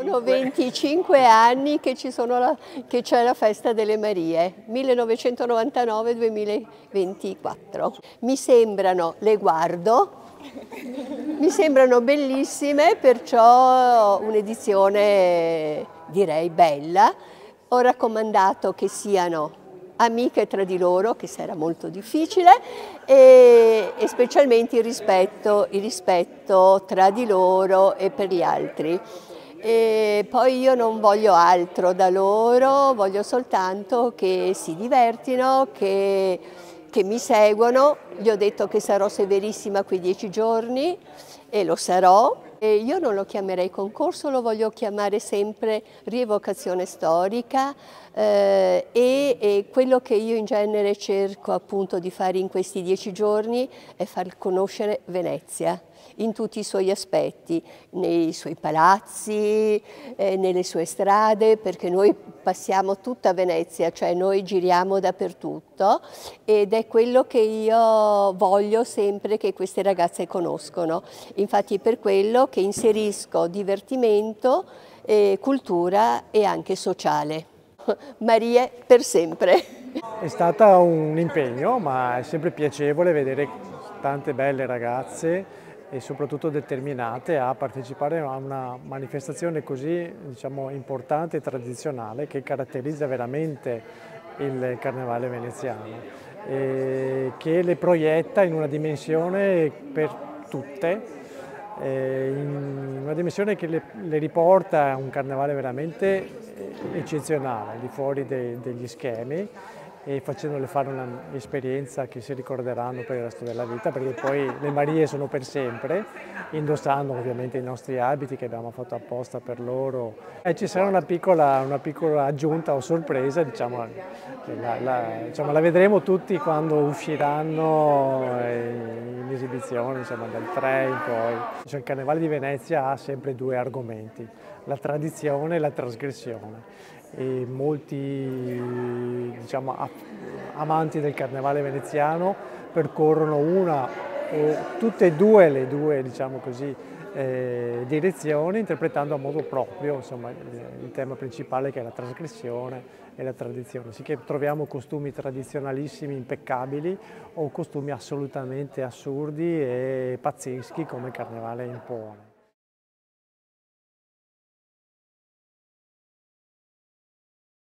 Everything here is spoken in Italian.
Sono 25 anni che c'è la Festa delle Marie, 1999-2024. Mi sembrano, le guardo, mi sembrano bellissime, perciò un'edizione direi bella. Ho raccomandato che siano amiche tra di loro, che sarà molto difficile, e specialmente il rispetto tra di loro e per gli altri. E poi io non voglio altro da loro, voglio soltanto che si divertino, che mi seguono. Gli ho detto che sarò severissima quei 10 giorni e lo sarò. E io non lo chiamerei concorso, lo voglio chiamare sempre rievocazione storica, e quello che io in genere cerco appunto di fare in questi 10 giorni è far conoscere Venezia in tutti i suoi aspetti, nei suoi palazzi, nelle sue strade, perché noi passiamo tutta Venezia, cioè noi giriamo dappertutto, ed è quello che io voglio sempre che queste ragazze conoscono. Infatti è per quello che inserisco divertimento, cultura e anche sociale. Marie per sempre. È stato un impegno, ma è sempre piacevole vedere tante belle ragazze e soprattutto determinate a partecipare a una manifestazione così, diciamo, importante e tradizionale che caratterizza veramente il Carnevale veneziano e che le proietta in una dimensione per tutte, in una dimensione che le riporta a un carnevale veramente eccezionale, al di fuori degli schemi, e facendole fare un'esperienza che si ricorderanno per il resto della vita, perché poi le Marie sono per sempre, indossando ovviamente i nostri abiti che abbiamo fatto apposta per loro. E ci sarà una piccola aggiunta o sorpresa, diciamo, diciamo, la vedremo tutti quando usciranno in esibizione, insomma, dal 3 in poi. Cioè, il Carnevale di Venezia ha sempre due argomenti: la tradizione e la trasgressione. E molti, diciamo, amanti del Carnevale veneziano percorrono una o tutte e due, diciamo così, direzioni, interpretando a modo proprio, insomma, il tema principale, che è la trasgressione e la tradizione. Sì, che troviamo costumi tradizionalissimi, impeccabili, o costumi assolutamente assurdi e pazzeschi come il Carnevale impone.